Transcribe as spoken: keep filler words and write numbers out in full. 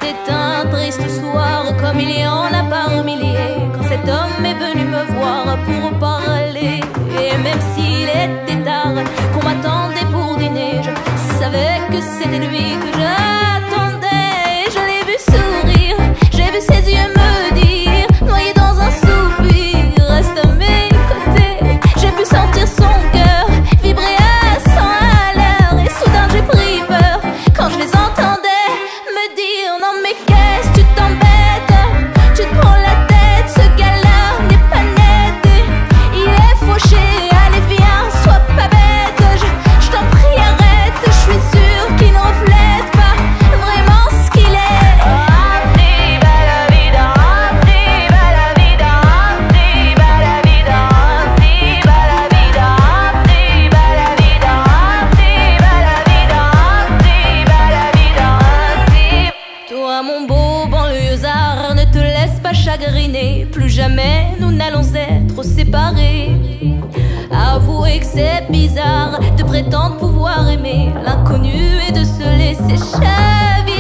C'était un triste soir, comme il y en a par milliers, quand cet homme est venu me voir pour parler. Et même s'il était tard, qu'on m'attendait pour dîner, je savais que c'était lui que j'attendais. Je l'ai vu sourire, j'ai vu ses yeux me dire, noyé dans un soupir, reste à mes côtés. J'ai pu sentir son cœur vibrer à cent à l'heure, et soudain j'ai pris peur quand je les entendais me dire: non mais qu'est-ce tu t'embêtes, tu te prends la tête, ce gars-là n'est pas net, il est fauché, allez viens, sois pas bête, je, je t'en prie arrête, je suis sûre qu'il ne reflète pas vraiment ce qu'il est. Arriba la vida, arriba la vida, arriba la vida, arriba la vida, arriba la vida, arriba la vida, arriba la vida, arriba. Toi mon beau banlieusard, ne te laisse pas chagriner, plus jamais nous n'allons être séparés. Avouez que c'est bizarre de prétendre pouvoir aimer l'inconnu et de se laisser chavirer.